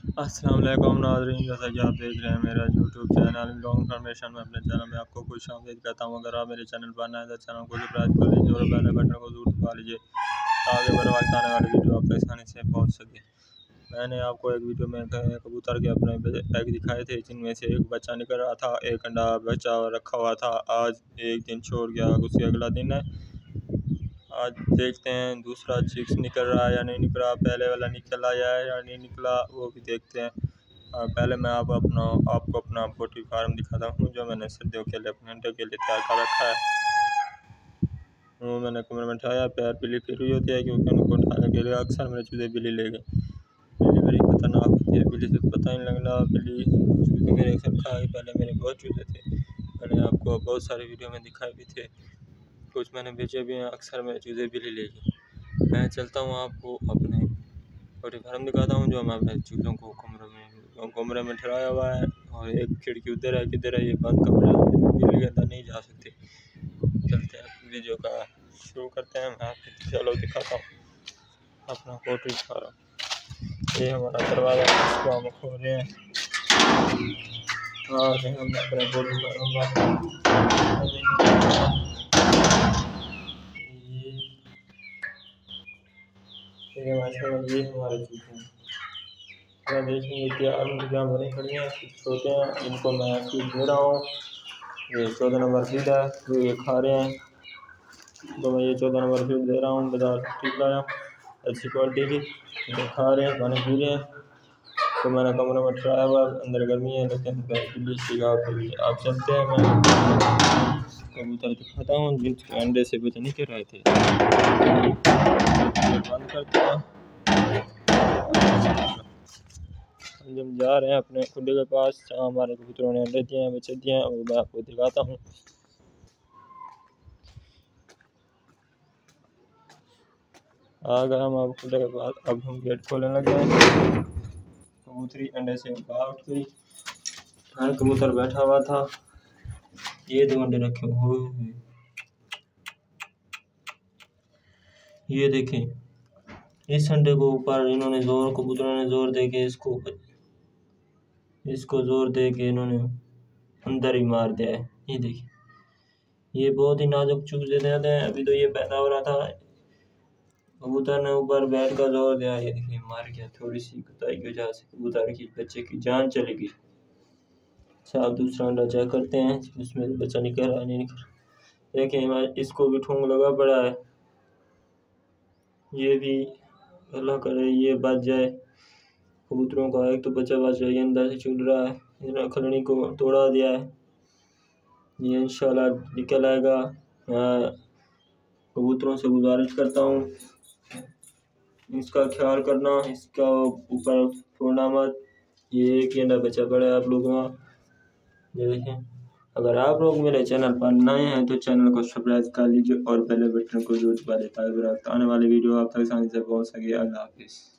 अस्सलाम वालेकुम नाज़रीन, जैसा कि आप देख रहे हैं मेरा यूट्यूब चैनल लॉन्ग इन्फॉर्मेशन में अपने चैनल में आपको खुश आमदीद कहता हूँ। अगर आप मेरे चैनल पर नए हैं तो चैनल को सब्सक्राइब कर लीजिए और बेल बटन को जरूर दबा लीजिए ताकि मेरे वक्त आने वाली वीडियो आप तक आसानी से पहुँच सके। मैंने आपको एक वीडियो में कबूतर के अपने एग दिखाए थे, जिनमें से एक बच्चा निकल रहा था, एक अंडा बच्चा रखा हुआ था। आज एक दिन छोड़ गया, उसके अगला दिन है। आज देखते हैं दूसरा चिक्स निकल रहा है या नहीं निकल रहा, पहले वाला निकल आया है या नहीं निकला, वो भी देखते हैं। पहले मैं आपको अपना पोल्ट्री फार्म दिखाता हूँ जो मैंने सर्दियों के लिए अपने अंडे के लिए तैयार कर रखा है। वो मैंने कमरे में उठाया, पैर बिल्ली फिर हुई होती है क्योंकि उनको उठाने के लिए अक्सर मेरे चूजे बिल्ली ले गए। बिल्ली बड़ी खतरनाक होती है, बिल्ली से पता नहीं लगना। बिल्ली चूजे मेरे अक्सर खा के, पहले मेरे बहुत चूजे थे, मैंने आपको बहुत सारे वीडियो में दिखाए भी थे, कुछ मैंने बेचे भी हैं। अक्सर मेरे चूजे बिल्ली ले गए। मैं चलता हूँ आपको अपने पोल्ट्री फार्म दिखाता हूँ जो मैं अपने चूज़ों को कमरे में ठहराया हुआ है, और एक खिड़की उधर है, किधर है, ये बंद कमरा है, बिल्ली के अंदर नहीं जा सकते। चलते हैं वीडियो का शुरू करते हैं। मैं आपको चलो दिखाता हूँ अपना पोल्ट्री फार्म। ये हमारा दरवाज़ा है, इसको हम खोल रहे हैं और हम अपने पोल्ट्री फार्म ये हमारे चूजे हैं। देखेंगे तैयार मुर्गियाँ बनी खड़ी हैं, कुछ छोटे हैं, इनको मैं फीड दे रहा हूँ। ये 14 नंबर फीड है जो ये खा रहे हैं, तो मैं ये 14 नंबर फीड दे रहा हूँ। बाजार ठीक लाया, अच्छी क्वालिटी की, ये खा रहे हैं, पानी पी रहे हैं। तो मैंने कमरे में ठहराया हुआ, अंदर गर्मी है लेकिन बिल्ली सीखा के आप चलते हैं। मैं कबूतर दिखाता हूँ जिनके अंडे से बच नहीं कर रहे थे, बंद करते हैं। जब जा रहे हैं अपने खुले के पास, जहाँ हमारे कबूतरों ने अंडे दिए हैं, बच्चे दिए हैं, वो मैं आपको दिखाता हूँ। आ गए हम अब खुले के पास, अब हम गेट खोलने लगे हैं। कबूतरी अंडे से बाहर उठ गई, कबूतर बैठा हुआ था, ये 2 अंडे रखे हुए, ये देखें। इस अंडे को ऊपर इन्होंने कबूतरों ने जोर दे के इसको जोर दे के इन्होंने अंदर ही मार दिया है। ये देखिए, ये बहुत ही नाजुक चूजे देते हैं। अभी तो ये पैदा हो रहा था, कबूतर ने ऊपर बैठ कर जोर दिया, ये देखिए मार गया। थोड़ी सी कुताई की वजह से कबूतर की बच्चे की जान चली गई। अच्छा, अब दूसरा अंडा चेक करते हैं, उसमें बच्चा निकल रहा है नहीं निकल रहा। देखिए इसको भी ठोंग लगा पड़ा है, ये भी अल्लाह करे ये बच जाए। कबूतरों का एक तो बच्चा बच गया, ये अंदर से चुन रहा है, इन्होंने खलनी को तोड़ा दिया है, ये इंशाल्लाह निकल आएगा। कबूतरों से गुजारिश करता हूँ इसका ख्याल करना, इसका ऊपर छोड़ना मत। ये एक ही अंडा बचा पड़ा है आप लोगों का, ये देखें। अगर आप लोग मेरे चैनल पर नए हैं तो चैनल को सब्सक्राइब कर लीजिए और बेल बटन को जरूर दबा दें ताकि आने वाली वीडियो आप तक आसानी से पहुँच सके। अल्लाह हाफिज़।